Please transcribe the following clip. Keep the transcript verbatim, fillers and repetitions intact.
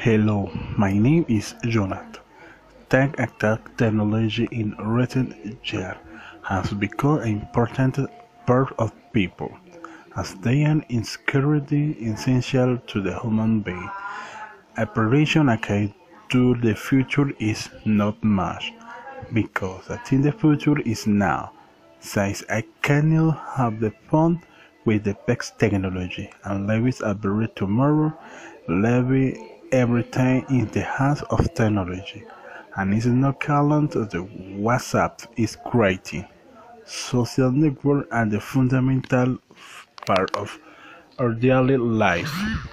Hello, my name is Jhonatan. Tech attack technology in recent years has become an important part of people, as they are insecurity essential to the human being. A prediction ahead to the future is not much, because I think the future is now, since I cannot have the fun with the best technology, and life is a very tomorrow, live everything in the hands of technology, and it's not calendar the WhatsApp is creating. Social networks are the fundamental part of our daily life.